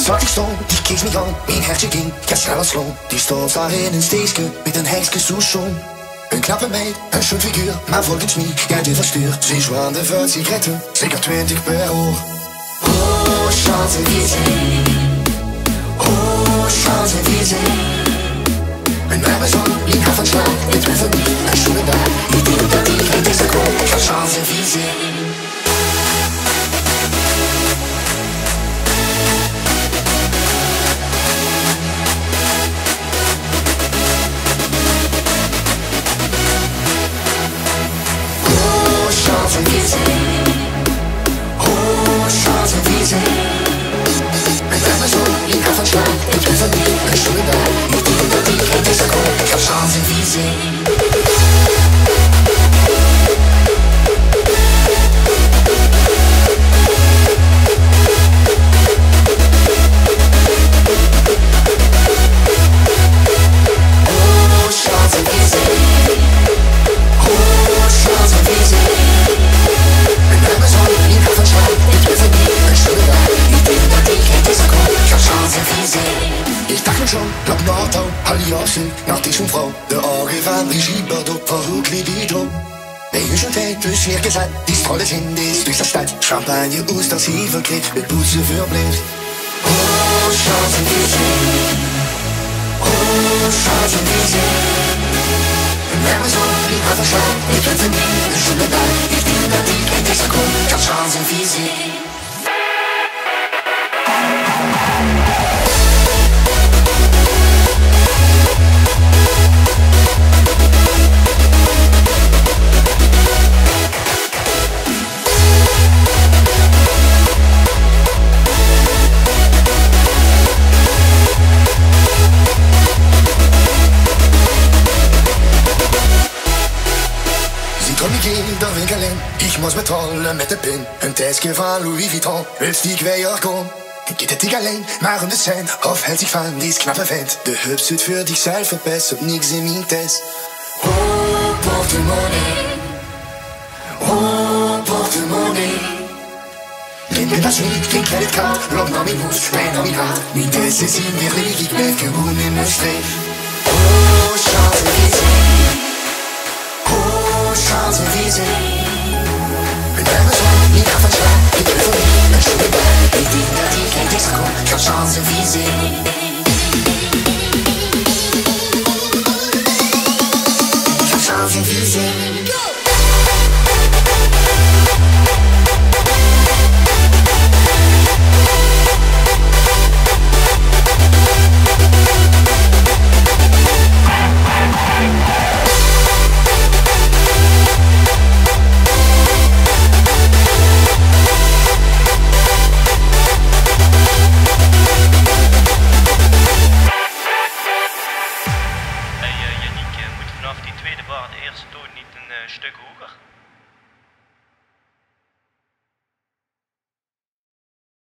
zag die stond, die keek me aan. Mijn hertje ging, ga sneller slaan. Die stond daar in een steegje met een hekske zo schoon. Een knappe meid, een schoon figuur, maar volgens mij gaat overstuur. Ze zwaande voor sigaretten, zeker 20 per uur. Oh, Sjans In Visé. Oh, Sjans In Visé. Een warme zon, ik ga van slaap, dit wil van mij, een schoene daar. Ik denk dat ik het is gekomen, ik ga Sjans In Visé. Oh, Sjans In Visé. Oh, Sjans In Visé. Een warme zon, ik ga van slaap, dit wil van mij, een schoene daar. Ik denk dat ik het is gekomen, ik ga Sjans In Visé. Ich dacht mir schon, glaub Nordau, Halliassen, nach diesem Frau, der Auge van Brigitte Bardot, verhoek Libido. Bij u zo'n tijd dus weer gezet, die strollen in deze durch de stad. Champagne, oesters, hevelkleed, het poetsen verblijft. Oh, Sjans In Visé. Oh, Sjans In Visé. Een warme zon, ik had een slaap, ik ben van mij, een schoene daar. Ik denk dat ik het is gekomen, ik had Sjans In Visé. Komm, ich geh der Winkel hin, ich muss betalen mit der Pin. Een Täschke van Louis Vuitton, willst die kwijt komen? Geht het niet alleen, maar om de cent, of hält sich van dies knappe vent. De hub zit für dich zelf verbessert, niks in mijn test. Oh, portemonnee. Oh, portemonnee. Neem me das niet, geen creditcard, loop naar mijn hoofd, pijn naar mijn hart. Mijn test is in weer leeg, ik blijf gewoon in mijn streef. Oh, Sjans In Visé. Sjans In Visé. Een warme zon, ik ga van slaap, ik ben voor mij, een schoene daar. Ik denk dat ik het is gekomen, ik ga Sjans In Visé. Ik ga Sjans In Visé. Vanaf die tweede bar, de eerste toon, niet een stuk hoger?